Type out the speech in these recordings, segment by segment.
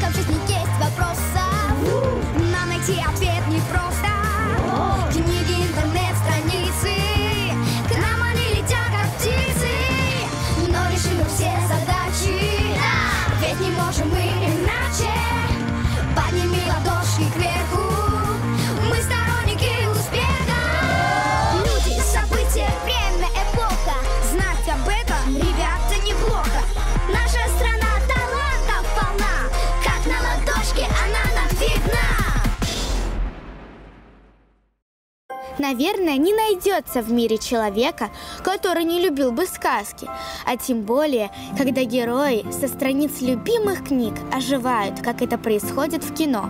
что в жизни есть вопросов, но найти ответ непросто. Книги, интернет-страницы, к нам они летят как птицы, но решим мы все задачи, ведь не можем мы иначе. Подними ладошки кверху, мы сторонники успеха. Люди, события, время, эпоха, знать об этом, ребята, неплохо. Наша страна талантов полна, как на ладошке она нам видна. Наверное, не найдется в мире человека, который не любил бы сказки, а тем более, когда герои со страниц любимых книг оживают, как это происходит в кино.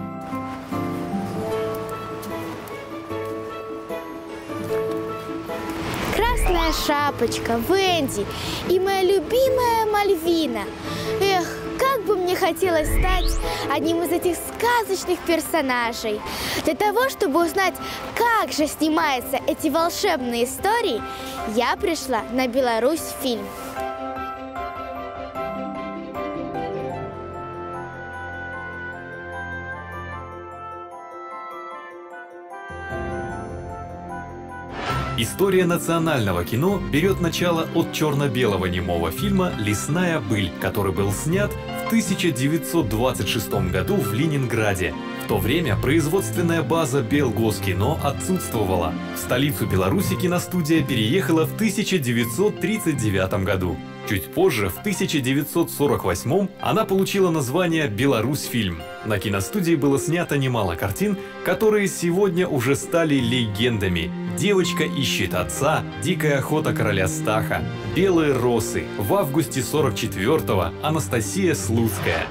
Красная шапочка, Венди и моя любимая Мальвина. Эх, как бы мне хотелось стать одним из этих сказочных персонажей. Для того, чтобы узнать, как же снимаются эти волшебные истории, я пришла на Беларусь фильм. История национального кино берет начало от черно-белого немого фильма «Лесная быль», который был снят в 1926 году в Ленинграде. В то время производственная база Белгоскино отсутствовала. В столицу Беларуси киностудия переехала в 1939 году. Чуть позже, в 1948, она получила название «Беларусьфильм». На киностудии было снято немало картин, которые сегодня уже стали легендами. «Девочка ищет отца», «Дикая охота короля Стаха», «Белые росы», в августе 44-го Анастасия Слуцкая.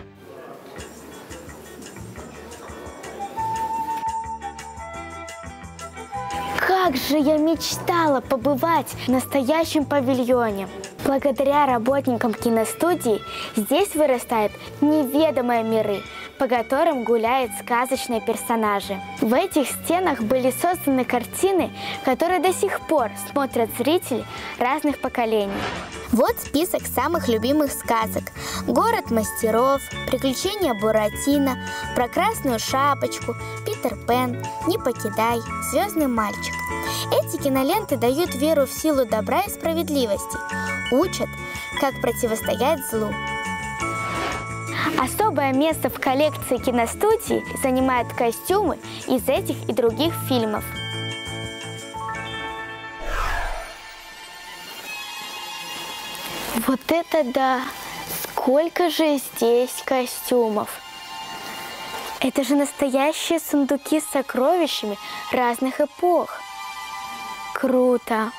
Как же я мечтала побывать в настоящем павильоне. Благодаря работникам киностудии здесь вырастают неведомые миры, по которым гуляют сказочные персонажи. В этих стенах были созданы картины, которые до сих пор смотрят зрители разных поколений. Вот список самых любимых сказок: «Город мастеров», «Приключения Буратино», «Про красную шапочку», «Питер Пен», «Не покидай», «Звездный мальчик». Эти киноленты дают веру в силу добра и справедливости, учат, как противостоять злу. Особое место в коллекции киностудии занимают костюмы из этих и других фильмов. Вот это да! Сколько же здесь костюмов! Это же настоящие сундуки с сокровищами разных эпох. Круто!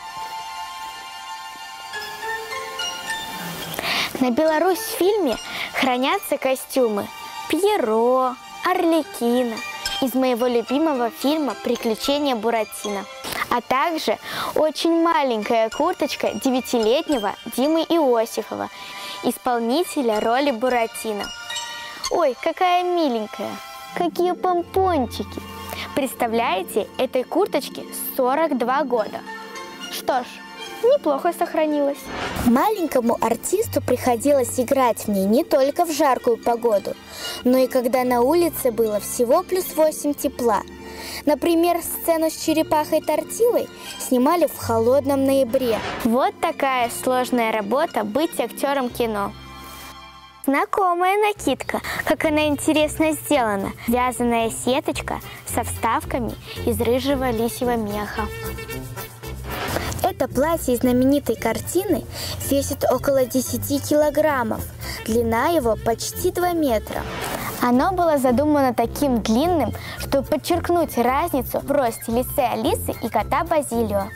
На Беларусьфильме хранятся костюмы Пьеро, Арлекино из моего любимого фильма «Приключения Буратино», а также очень маленькая курточка 9-летнего Димы Иосифова, исполнителя роли Буратино. Ой, какая миленькая! Какие помпончики! Представляете, этой курточке 42 года. Что ж, неплохо сохранилась. Маленькому артисту приходилось играть в ней не только в жаркую погоду, но и когда на улице было всего +8 тепла. Например, сцену с черепахой Тортилой снимали в холодном ноябре. Вот такая сложная работа — быть актером кино. Знакомая накидка, как она интересно сделана. Вязаная сеточка со вставками из рыжего лисьего меха. Это платье из знаменитой картины весит около 10 килограммов. Длина его почти 2 метра. Оно было задумано таким длинным, чтобы подчеркнуть разницу в росте лисы Алисы и кота Базилио.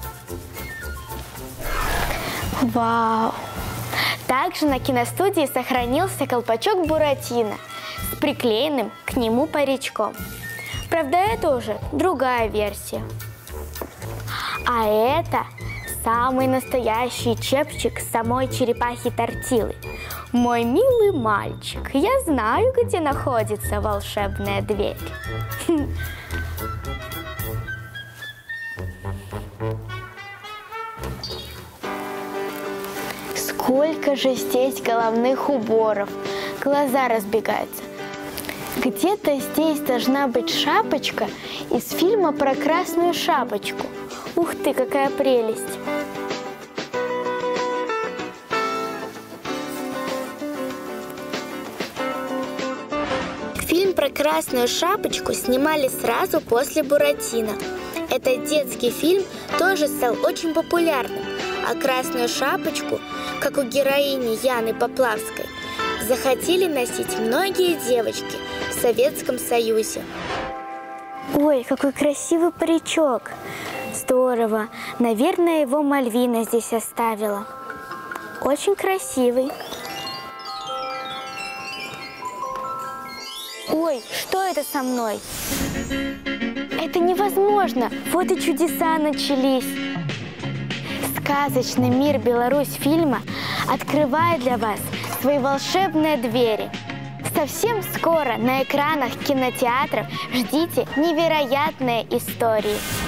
Вау! Также на киностудии сохранился колпачок Буратино с приклеенным к нему паричком. Правда, это уже другая версия. А это самый настоящий чепчик самой черепахи Тортилы. Мой милый мальчик, я знаю, где находится волшебная дверь. Сколько же здесь головных уборов, глаза разбегаются. Где-то здесь должна быть шапочка из фильма про Красную Шапочку. Ух ты, какая прелесть! Фильм про Красную Шапочку снимали сразу после «Буратино». Этот детский фильм тоже стал очень популярным, а Красную Шапочку, как у героини Яны Поплавской, захотели носить многие девочки в Советском Союзе. Ой, какой красивый паричок! Здорово! Наверное, его Мальвина здесь оставила. Очень красивый. Ой, что это со мной? Это невозможно! Вот и чудеса начались! Сказочный мир Беларусь фильма открывает для вас свои волшебные двери. Совсем скоро на экранах кинотеатров ждите невероятные истории.